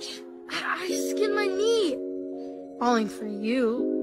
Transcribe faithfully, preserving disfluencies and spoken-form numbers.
Ouch! I, I skinned my knee. Falling for you